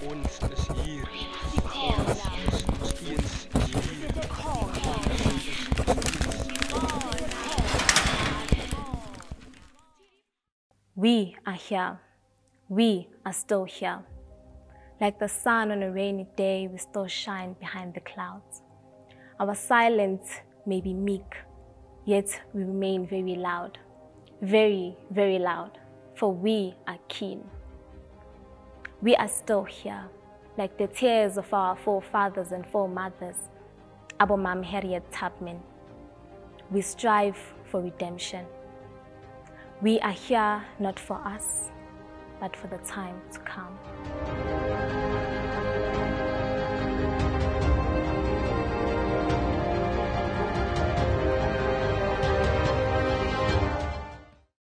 Ons is hier. Ons is nog steeds hier. We are here. We are still here. Like the sun on a rainy day, we still shine behind the clouds. Our silence may be meek, yet we remain very loud. Very, very loud, for we are keen. We are still here, like the tears of our forefathers and foremothers, Abomam Harriet Tubman. We strive for redemption. We are here not for us, but for the time to come.